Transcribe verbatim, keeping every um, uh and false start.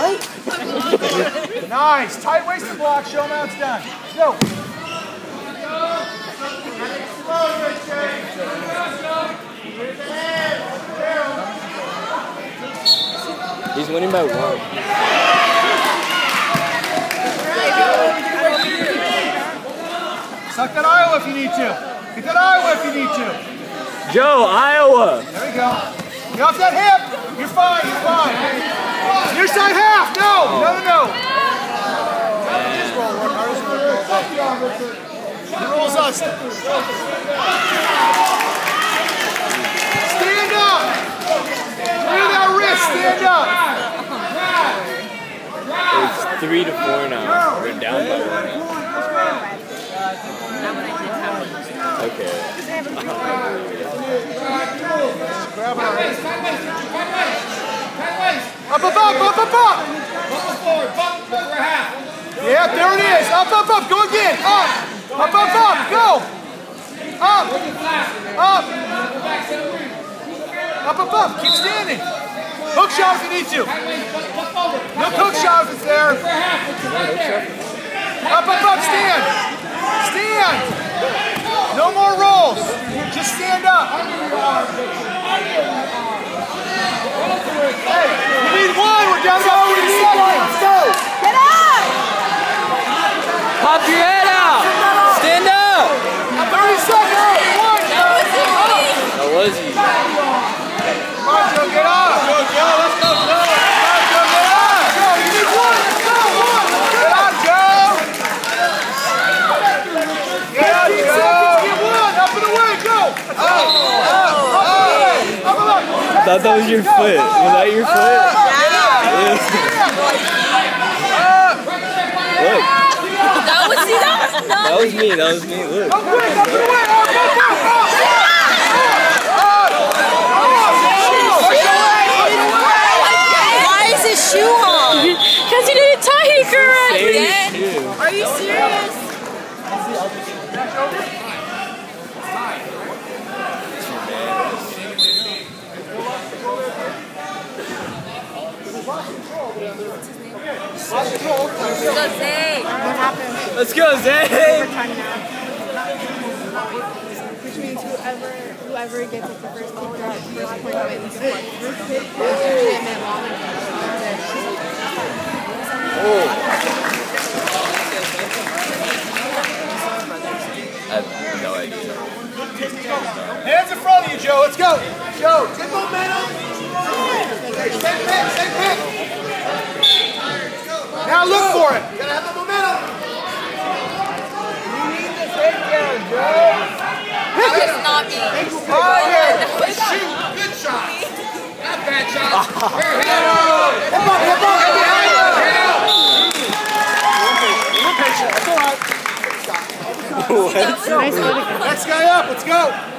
right? Nice. Tight waisted block. Show them how it's done. Go. He's winning by one. Suck that Iowa if you need to. Get that Iowa if you need to. Joe, Iowa. There we go. Get off that hip. You're fine. You're fine. Near side half. No. No, no, no. Rosas. Stand up. Clear that wrist. Stand up. It's three to four now. We're down by one now. Okay. Up, up, up, up, up, up. Yeah, there it is. Up, up, up. Go again. Up. Up, up, up. Go. Up. Up. Up, up, up. Keep standing. Hook shot if you need to. No hook shot if it's there. Up, up, up. Stand. Stand. No more rolls. Just stand up. Hey, you need one. We're down to thirty seconds. Go. Get up. Pop your head out. Stand up. thirty seconds. One. That was easy. Come on, Joe. Get up. Go, Joe. Let's go, Joe. Come on, Joe. Get up. Joe, you need one. Let's go. One. Get up, Joe. Get up, Joe. Get one. Up and away. Go. Up. Up. Up and away. Up and away. I thought that was your foot. Was that your foot? Yeah. Look. That was you. That was not. That was me. That was me. Look. Up quick. Up and away. Up, up, up, up. Why is his shoe on? Because he didn't tie it correctly. Are you serious? Zay. What happened? Let's go, Zay. Which means whoever whoever gets it the first ball or first point wins. Oh. I have no idea. Hands in front of you, Joe. Let's go. Joe, get momentum. Stay pick, stay pick. Now look for it. You gotta have the momentum. You need the takedown, Joe. That was not me. Fire. Shoot. Good shot. Not bad shot. Hip up, hip up. You're patient. That's all right. What? Nice one. Next guy up. Let's go.